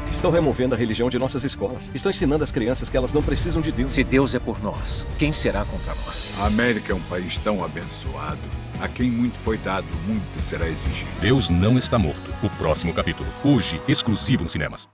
Estão removendo a religião de nossas escolas. Estão ensinando às crianças que elas não precisam de Deus. Se Deus é por nós, quem será contra nós? A América é um país tão abençoado. A quem muito foi dado, muito será exigido. Deus não está morto. O próximo capítulo. Hoje, exclusivo nos cinemas.